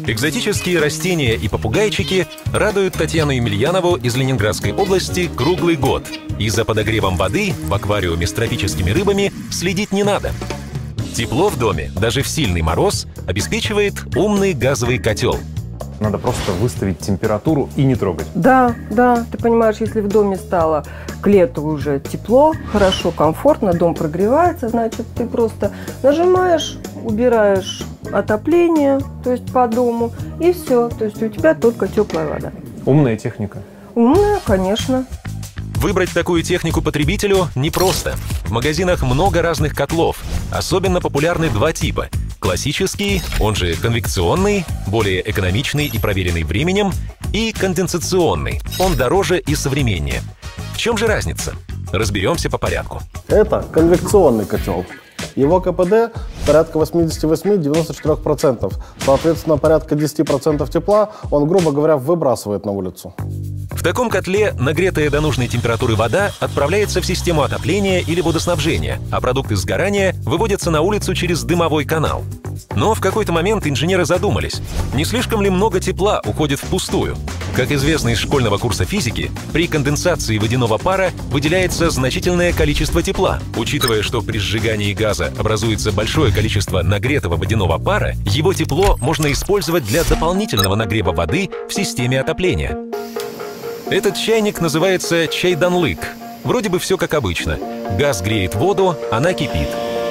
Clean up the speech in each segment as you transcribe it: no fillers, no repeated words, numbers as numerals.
Экзотические растения и попугайчики радуют Татьяну Емельянову из Ленинградской области круглый год. И за подогревом воды в аквариуме с тропическими рыбами следить не надо. Тепло в доме, даже в сильный мороз, обеспечивает умный газовый котел. Надо просто выставить температуру и не трогать. Да, да, ты понимаешь, если в доме стало к лету уже тепло, хорошо, комфортно, дом прогревается, значит, ты просто нажимаешь, убираешь отопление, то есть по дому, и все, то есть у тебя только теплая вода. Умная техника. Умная, конечно. Выбрать такую технику потребителю непросто. В магазинах много разных котлов. Особенно популярны два типа. Классический, он же конвекционный, более экономичный и проверенный временем, и конденсационный, он дороже и современнее. В чем же разница? Разберемся по порядку. Это конвекционный котел. Его КПД порядка 88-94%. Соответственно, порядка 10% тепла он, грубо говоря, выбрасывает на улицу. В таком котле нагретая до нужной температуры вода отправляется в систему отопления или водоснабжения, а продукты сгорания выводятся на улицу через дымовой канал. Но в какой-то момент инженеры задумались, не слишком ли много тепла уходит впустую. Как известно из школьного курса физики, при конденсации водяного пара выделяется значительное количество тепла. Учитывая, что при сжигании газа образуется большое количество нагретого водяного пара, его тепло можно использовать для дополнительного нагрева воды в системе отопления. Этот чайник называется чайданлык. Вроде бы все как обычно. Газ греет воду, она кипит.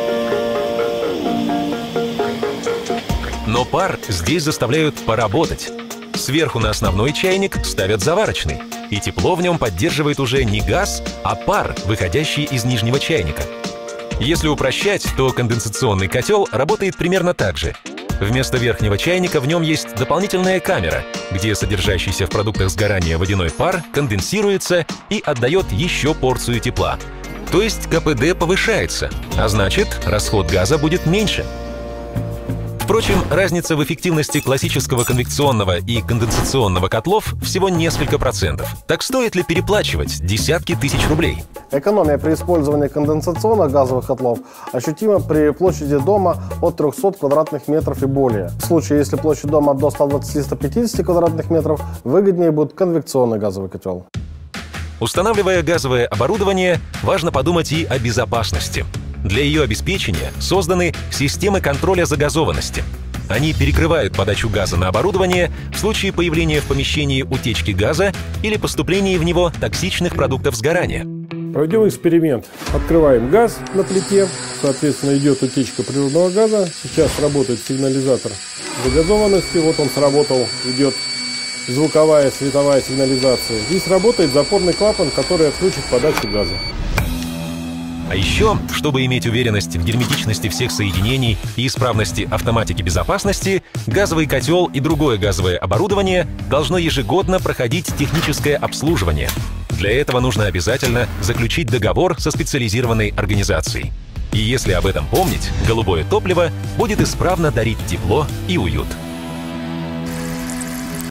Но пар здесь заставляют поработать. Сверху на основной чайник ставят заварочный, и тепло в нем поддерживает уже не газ, а пар, выходящий из нижнего чайника. Если упрощать, то конденсационный котел работает примерно так же. Вместо верхнего чайника в нем есть дополнительная камера, где содержащийся в продуктах сгорания водяной пар конденсируется и отдает еще порцию тепла. То есть КПД повышается, а значит, расход газа будет меньше. Впрочем, разница в эффективности классического конвекционного и конденсационного котлов всего несколько процентов. Так стоит ли переплачивать десятки тысяч рублей? Экономия при использовании конденсационных газовых котлов ощутима при площади дома от 300 квадратных метров и более. В случае, если площадь дома до 120-150 квадратных метров, выгоднее будет конвекционный газовый котел. Устанавливая газовое оборудование, важно подумать и о безопасности. Для ее обеспечения созданы системы контроля загазованности. Они перекрывают подачу газа на оборудование в случае появления в помещении утечки газа или поступления в него токсичных продуктов сгорания. Проведем эксперимент. Открываем газ на плите. Соответственно, идет утечка природного газа. Сейчас работает сигнализатор загазованности. Вот он сработал. Идет звуковая, световая сигнализация. И сработает запорный клапан, который отключит подачу газа. А еще, чтобы иметь уверенность в герметичности всех соединений и исправности автоматики безопасности, газовый котел и другое газовое оборудование должно ежегодно проходить техническое обслуживание. Для этого нужно обязательно заключить договор со специализированной организацией. И если об этом помнить, голубое топливо будет исправно дарить тепло и уют.